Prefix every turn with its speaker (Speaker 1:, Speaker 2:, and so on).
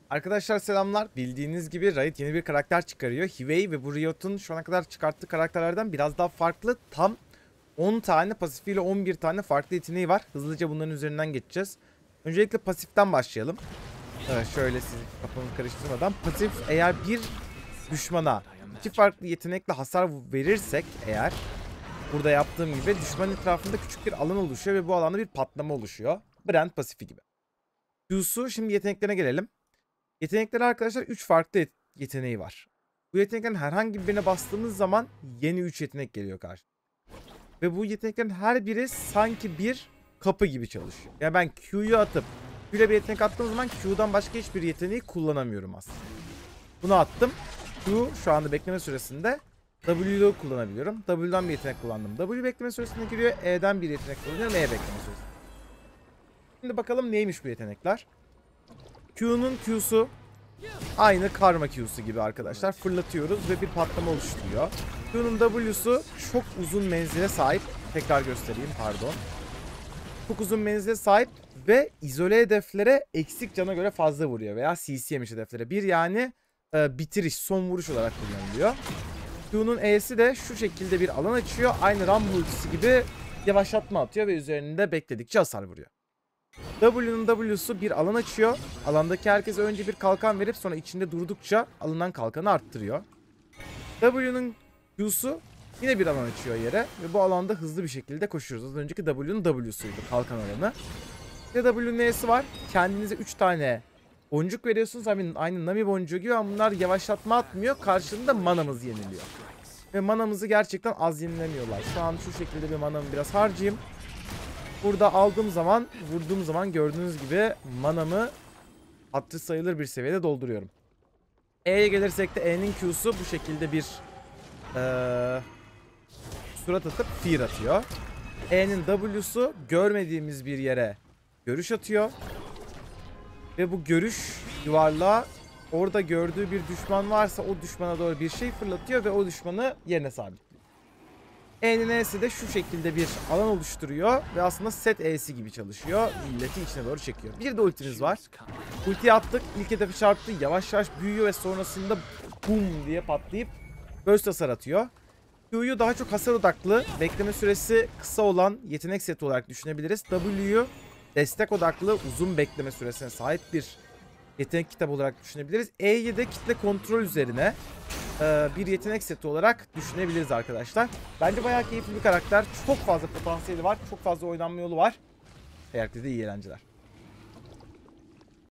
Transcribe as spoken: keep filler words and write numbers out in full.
Speaker 1: Arkadaşlar selamlar. Bildiğiniz gibi Riot yeni bir karakter çıkarıyor. Hwei ve bu Riot'un şu ana kadar çıkarttığı karakterlerden biraz daha farklı. Tam on tane pasifiyle on bir tane farklı yeteneği var. Hızlıca bunların üzerinden geçeceğiz. Öncelikle pasiften başlayalım. Evet, şöyle sizi kafamı karıştırmadan. Pasif eğer bir düşmana iki farklı yetenekle hasar verirsek eğer burada yaptığım gibi düşman etrafında küçük bir alan oluşuyor ve bu alanda bir patlama oluşuyor. Brand pasifi gibi. Q'su, şimdi yeteneklerine gelelim. Yetenekleri arkadaşlar üç farklı yet- yeteneği var. Bu yeteneklerin herhangi birine bastığımız zaman yeni üç yetenek geliyor karşı. Ve bu yeteneklerin her biri sanki bir kapı gibi çalışıyor. Yani ben Q'yu atıp Q ile bir yetenek attığım zaman Q'dan başka hiçbir yeteneği kullanamıyorum aslında. Bunu attım. Q şu anda bekleme süresinde. W'yu kullanabiliyorum. W'dan bir yetenek kullandım. W bekleme süresine giriyor. E'den bir yetenek kullanıyorum. E bekleme süresi. Şimdi bakalım neymiş bu yetenekler. Q'nun Q'su aynı karma Q'su gibi arkadaşlar. Fırlatıyoruz ve bir patlama oluşturuyor. Q'nun W'su çok uzun menzile sahip. Tekrar göstereyim, pardon. Çok uzun menzile sahip ve izole hedeflere eksik cana göre fazla vuruyor. Veya C C yemiş hedeflere. Bir yani e, bitiriş, son vuruş olarak kullanılıyor. Q'nun E'si de şu şekilde bir alan açıyor. Aynı Rumble ultisi gibi yavaşlatma atıyor ve üzerinde bekledikçe hasar vuruyor. W'nun W'su bir alan açıyor. Alandaki herkese önce bir kalkan verip sonra içinde durdukça alınan kalkanı arttırıyor. W'nun Q'su yine bir alan açıyor yere ve bu alanda hızlı bir şekilde koşuyoruz. Az önceki W'nun W'suydu kalkan alanı. Ve W'nun N'si var. Kendinize üç tane boncuk veriyorsunuz. Aynı Nami boncuğu gibi ama bunlar yavaşlatma atmıyor. Karşılığında manamız yeniliyor. Ve manamızı gerçekten az yenilemiyorlar. Şu an şu şekilde bir manamı biraz harcayayım. Burada aldığım zaman, vurduğum zaman gördüğünüz gibi manamı hatırı sayılır bir seviyede dolduruyorum. E'ye gelirsek de E'nin Q'su bu şekilde bir ee, surat atıp fear atıyor. E'nin W'su görmediğimiz bir yere görüş atıyor. Ve bu görüş yuvarlağı orada gördüğü bir düşman varsa o düşmana doğru bir şey fırlatıyor ve o düşmanı yerine sabitliyor. E'nin E'si de şu şekilde bir alan oluşturuyor ve aslında set E'si gibi çalışıyor. Milleti içine doğru çekiyor. Bir de ultimiz var. Ultiyi attık, ilk hedefi çarptı, yavaş yavaş büyüyor ve sonrasında boom diye patlayıp burst hasar atıyor. Q'yu daha çok hasar odaklı, bekleme süresi kısa olan yetenek seti olarak düşünebiliriz. W'yu destek odaklı, uzun bekleme süresine sahip bir yetenek kitabı olarak düşünebiliriz. E'yi de kitle kontrol üzerine bir yetenek seti olarak düşünebiliriz arkadaşlar. Bence bayağı keyifli bir karakter. Çok fazla potansiyeli var. Çok fazla oynanma yolu var. Herkese de iyi eğlenceler.